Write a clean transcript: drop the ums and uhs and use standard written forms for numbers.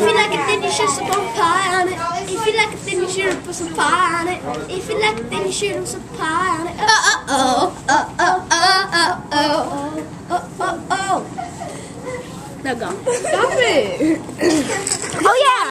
If you like it, then you should put some pie on it. If you like it, then you should put some pie on it. If you like it, then you should put some pie on it. Oh. Now go. Stop it. Oh yeah.